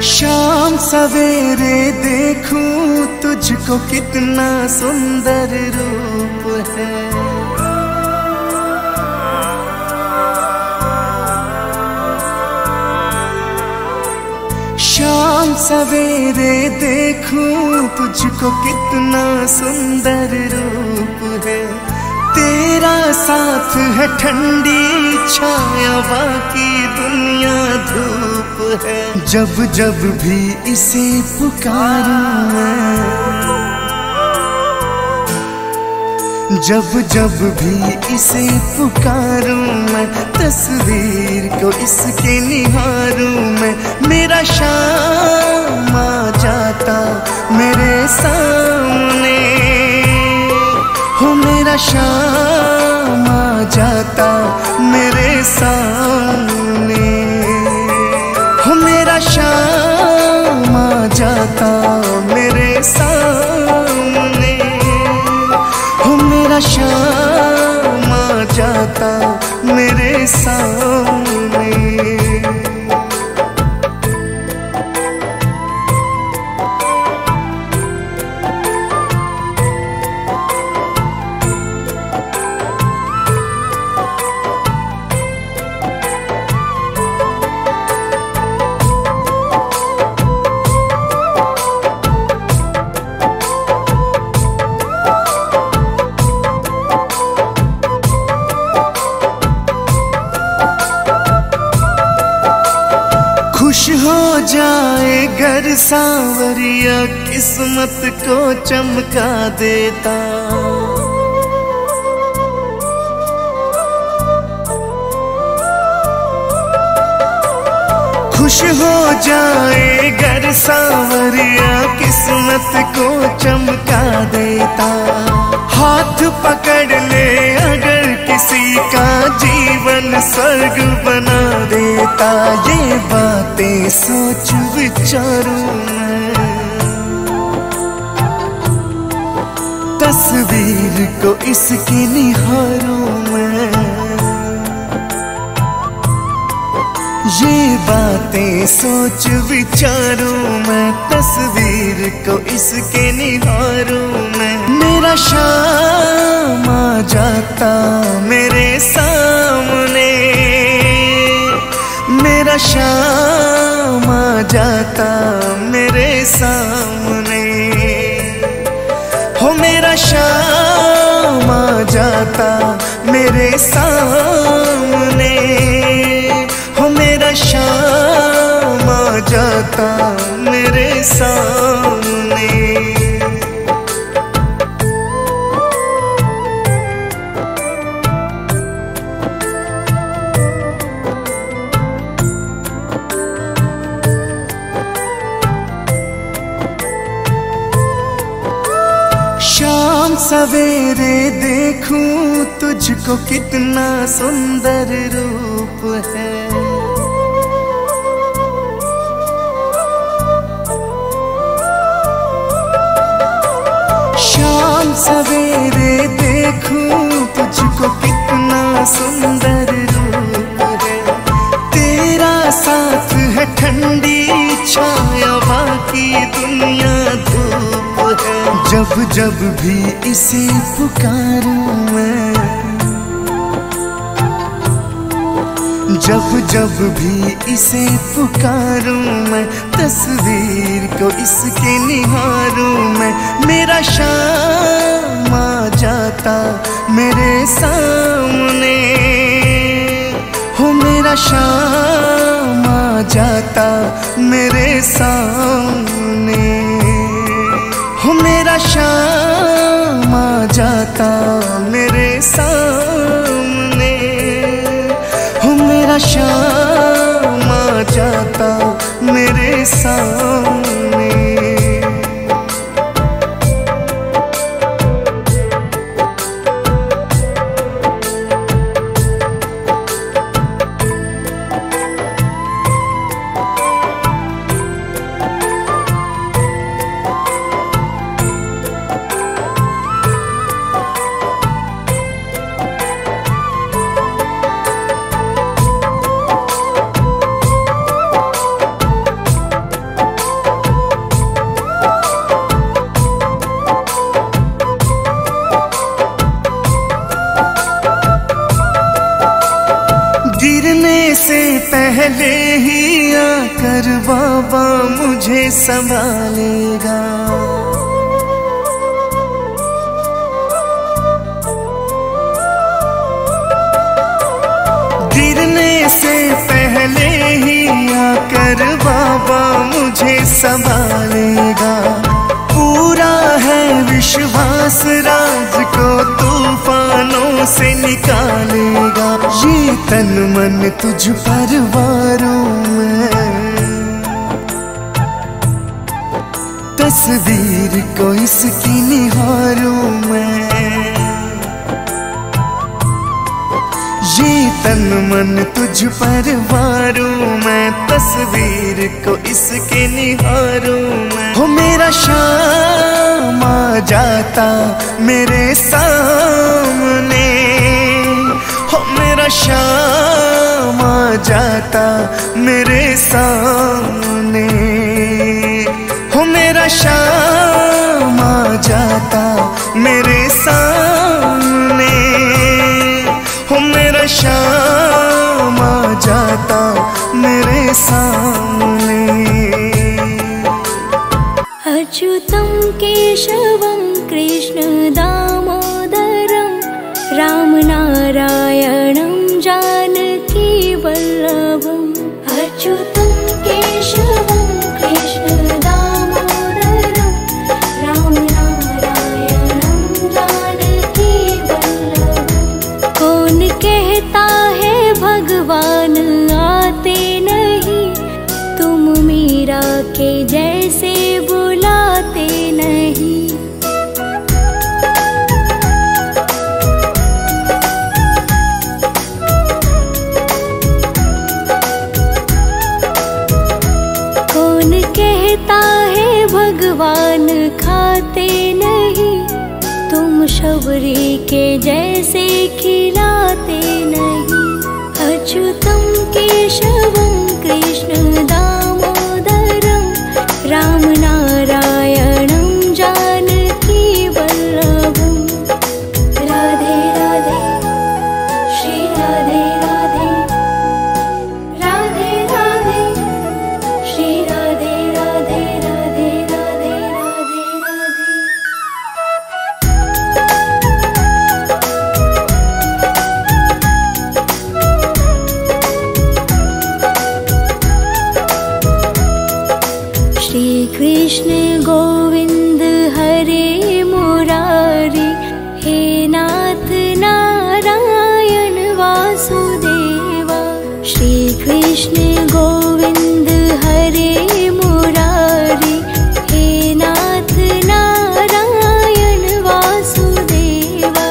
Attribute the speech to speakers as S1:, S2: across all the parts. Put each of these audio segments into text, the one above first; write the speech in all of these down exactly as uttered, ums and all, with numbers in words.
S1: शाम सवेरे देखूं तुझको कितना सुंदर रूप है। शाम सवेरे देखूं तुझको कितना सुंदर रूप है। तेरा साथ है ठंडी छाया, बाकी दुनिया धूप है। जब जब भी इसे पुकारूं मैं, जब जब भी इसे पुकारूं मैं, तस्वीर को इसके निहारूं मैं। मेरा शाम आ जाता मेरे सामने, हो मेरा शाम आ जाता मेरे सामने, हो मेरा शाम आ जाता मेरे सामने, हो मेरा शाम आ जाता मेरे सामने। खुश हो जाए घर सांवरिया, किस्मत को चमका देता। खुश हो जाए घर सांवरिया, किस्मत को चमका देता। हाथ पकड़ ले अगर किसी का, जीवन स्वर्ग बना देता। ये बातें सोच विचारूं मैं, तस्वीर को इसकी निहारूं मैं। ये बातें सोच विचारूं मैं, तस्वीर को इसके निहारूं मैं। मेरा शाम आ जाता मेरे सामने, मेरा शाम आ जाता मेरे सामने, हो मेरा शाम आ जाता मेरे सामने, हो मेरा शाम आ जाता मेरे सामने। शाम सवेरे देखूं तुझको कितना सुंदर रूप है। शाम सवेरे देखूं तुझको कितना सुंदर रूप है। तेरा साथ है ठंडी छाया, बाकी दुनिया धूप है। जब जब भी इसे पुकारूं मैं, जब जब भी इसे पुकारूं मैं, तस्वीर को इसके निहारूं मैं। मेरा शाम आ जाता मेरे सामने, हो मेरा शाम आ जाता मेरे सामने, हो मेरा शाम आ जाता मेरे सामने, हो मेरा शाम आ जाता मेरे सामने। कर बाबा मुझे संभालेगा। गिरने से पहले ही आकर बाबा मुझे संभालेगा। पूरा है विश्वास राज को तूफानों से निकालेगा। ये तन मन तुझ पर वारूं मैं, तस्वीर को इसकी निहारूं मैं। ये तन मन तुझ पर वारूं मैं, तस्वीर को इसके निहारूं मैं। हो मेरा शाम आ जाता मेरे सामने, हो मेरा शाम आ जाता मेरे सामने, हो मेरा शाम आ जाता मेरे सामने, हो मेरा शाम आ जाता मेरे सामने।
S2: अच्युतं केशवं कृष्ण दामोदरं रामनारायणं जानकी वल्लभम्। अच्युतं केशवं कृष्ण दामोदरं रामनारायणं जानकी वल्लभम्। कौन कहता है भगवान आते नहीं, तुम मीरा के जैसे बुलाते नहीं। कौन कहता है भगवान खाते नहीं, तुम शबरी के जैसे खिलाते नहीं। अच्युतं केशवं कृष्ण दामोदरं रामनारायणं जानकी वल्लभम्। राधे राधे श्री राधे राधे, राधे राधे श्री राधे राधे, राधे राधे राधे राधे। श्री कृष्ण गोविंद हरे मुरारी, हे नाथ नारायण वासुदेवा। श्री कृष्ण गोविंद हरे मुरारी, हे नाथ नारायण वासुदेवा।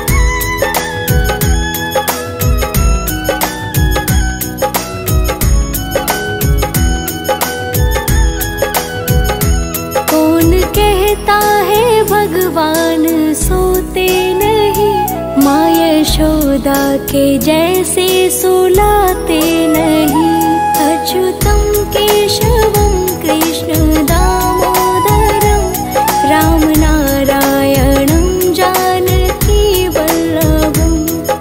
S2: कौन कहता है भगवान सोते नहीं, माँ यशोदा के जैसे सुलाते नहीं। अच्युतं केशवं कृष्ण दामोदरं रामनारायणं जानकी वल्लभम्।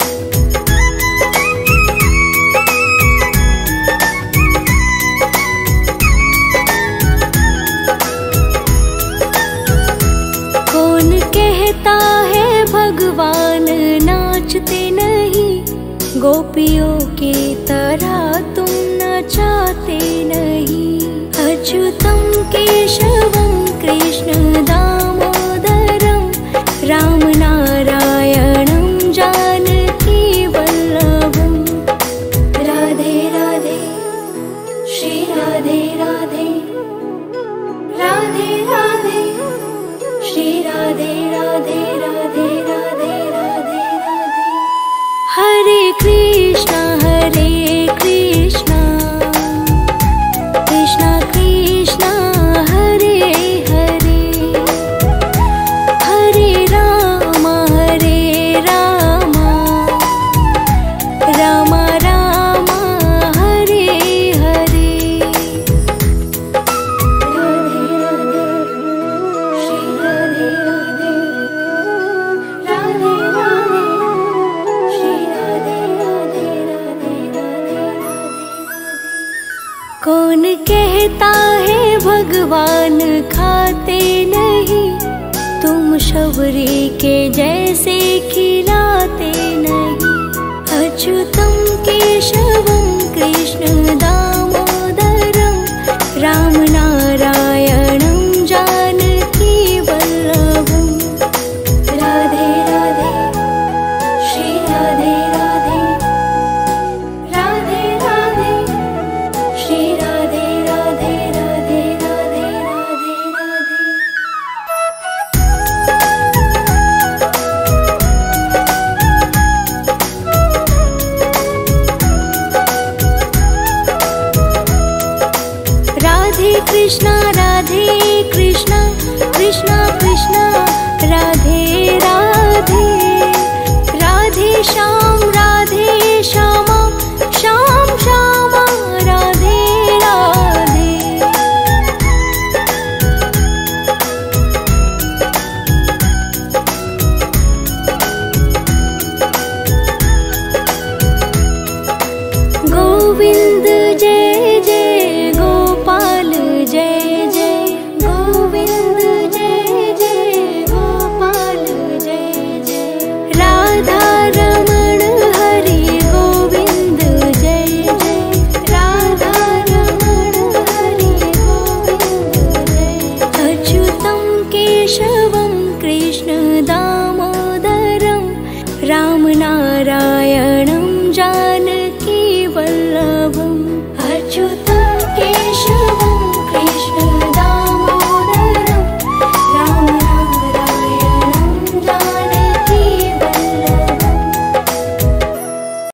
S2: कौन कहता है भगवान नाचते नहीं, गोपियों की तरह तुम नचाते नहीं। अच्युतं केशवं कृष्ण दामोदरं रामनारायणं जानकी वल्लभम्। राधे राधे श्री राधे राधे, राधे राधे श्री राधे राधे, राधे राधे राधे राधे। हरे कृष्णा हरे कृष्णा, कृष्णा कृष्णा हरे हरे, हरे राम हरे राम, राम राम हरे हरे। कौन कहता है भगवान खाते नहीं, तुम शबरी के जैसे खिलाते नहीं। अच्युतम केशवम कृष्ण दामोदरम, राम नारायणम जानकी वल्लभम। राधे राधे श्री राधे राधे, राधे राधे श्री राधे राधे, राधे राधे राधे राधे। राधे कृष्णा राधे कृष्णा, कृष्णा कृष्णा राधे